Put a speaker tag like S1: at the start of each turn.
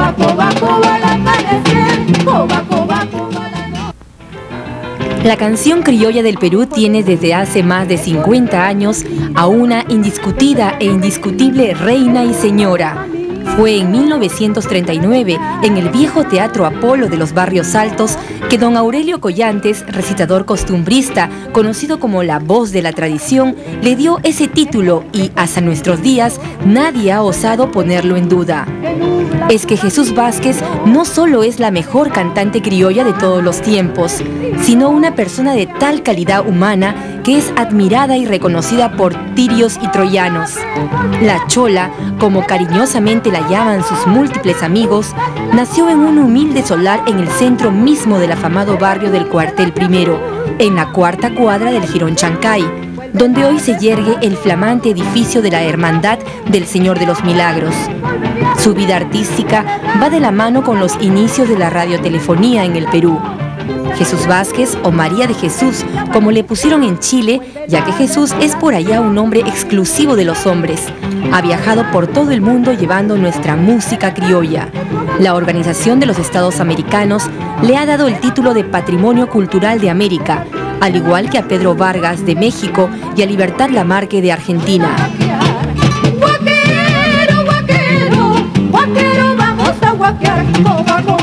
S1: coba, coba, coba al amanecer, coba, coba, coba la noche.
S2: La canción criolla del Perú tiene desde hace más de 50 años a una indiscutida e indiscutible reina y señora. Fue en 1939, en el viejo Teatro Apolo de los Barrios Altos, que don Aurelio Collantes, recitador costumbrista, conocido como la voz de la tradición, le dio ese título y hasta nuestros días nadie ha osado ponerlo en duda. Es que Jesús Vázquez no solo es la mejor cantante criolla de todos los tiempos, sino una persona de tal calidad humana que es admirada y reconocida por tirios y troyanos. La Chola, como cariñosamente la llaman sus múltiples amigos, nació en un humilde solar en el centro mismo del afamado barrio del Cuartel Primero, en la cuarta cuadra del Jirón Chancay, donde hoy se yergue el flamante edificio de la Hermandad del Señor de los Milagros. Su vida artística va de la mano con los inicios de la radiotelefonía en el Perú. Jesús Vázquez, o María de Jesús, como le pusieron en Chile, ya que Jesús es por allá un nombre exclusivo de los hombres. Ha viajado por todo el mundo llevando nuestra música criolla. La Organización de los Estados Americanos le ha dado el título de Patrimonio Cultural de América, al igual que a Pedro Vargas de México y a Libertad Lamarque de Argentina.
S1: Guaquero, guaquero, guaquero, vamos a guaquear, coba, coba.